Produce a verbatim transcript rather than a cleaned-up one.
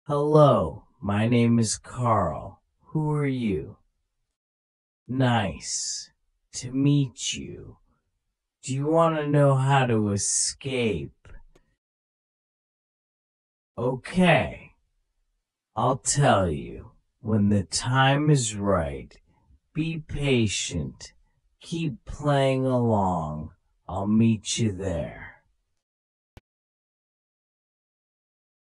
Hello, my name is Carl. Who are you? Nice to meet you. Do you want to know how to escape? Okay, I'll tell you. When the time is right, be patient. Keep playing along. I'll meet you there.